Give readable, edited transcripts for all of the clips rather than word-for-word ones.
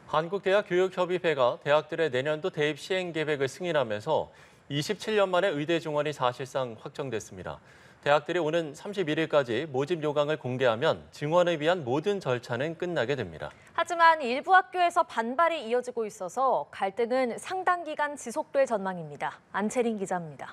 한국대학교육협의회가 대학들의 내년도 대입 시행 계획을 승인하면서 27년 만에 의대 증원이 사실상 확정됐습니다. 대학들이 오는 31일까지 모집 요강을 공개하면 증원을 위한 모든 절차는 끝나게 됩니다. 하지만 일부 학교에서 반발이 이어지고 있어서 갈등은 상당 기간 지속될 전망입니다. 안채린 기자입니다.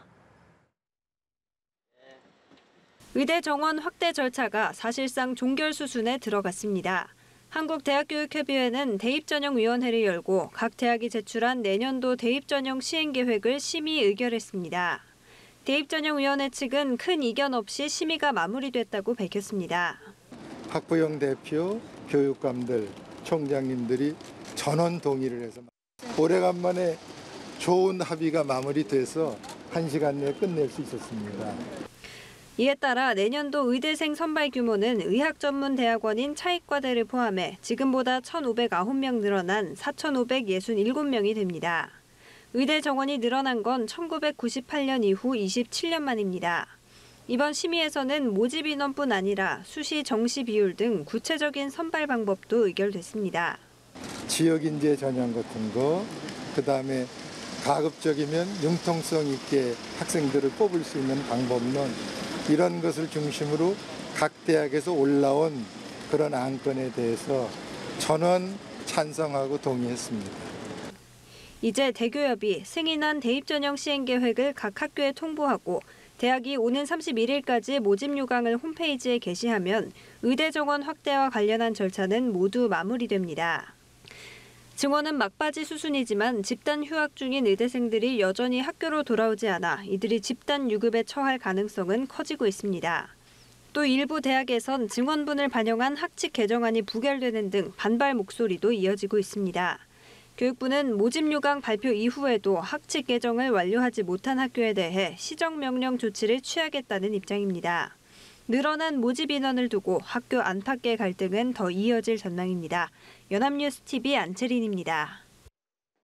의대 정원 확대 절차가 사실상 종결 수순에 들어갔습니다. 한국대학교육협의회는 대입전형위원회를 열고 각 대학이 제출한 내년도 대입전형 시행 계획을 심의 의결했습니다. 대입전형위원회 측은 큰 이견 없이 심의가 마무리됐다고 밝혔습니다. 학부형 대표, 교육감들, 총장님들이 전원 동의를 해서 오래간만에 좋은 합의가 마무리돼서 1시간 내에 끝낼 수 있었습니다. 이에 따라 내년도 의대생 선발 규모는 의학전문대학원인 차의과대를 포함해 지금보다 1,509명 늘어난 4,567명이 됩니다. 의대 정원이 늘어난 건 1998년 이후 27년 만입니다. 이번 심의에서는 모집 인원뿐 아니라 수시 정시 비율 등 구체적인 선발 방법도 의결됐습니다. 지역 인재 전형 같은 거, 그다음에 가급적이면 융통성 있게 학생들을 뽑을 수 있는 방법론, 이런 것을 중심으로 각 대학에서 올라온 그런 안건에 대해서 전원 찬성하고 동의했습니다. 이제 대교협이 승인한 대입전형 시행 계획을 각 학교에 통보하고 대학이 오는 31일까지 모집 요강을 홈페이지에 게시하면 의대 정원 확대와 관련한 절차는 모두 마무리됩니다. 증원은 막바지 수순이지만 집단 휴학 중인 의대생들이 여전히 학교로 돌아오지 않아 이들이 집단 유급에 처할 가능성은 커지고 있습니다. 또 일부 대학에선 증원분을 반영한 학칙 개정안이 부결되는 등 반발 목소리도 이어지고 있습니다. 교육부는 모집 요강 발표 이후에도 학칙 개정을 완료하지 못한 학교에 대해 시정명령 조치를 취하겠다는 입장입니다. 늘어난 모집 인원을 두고 학교 안팎의 갈등은 더 이어질 전망입니다. 연합뉴스 TV 안채린입니다.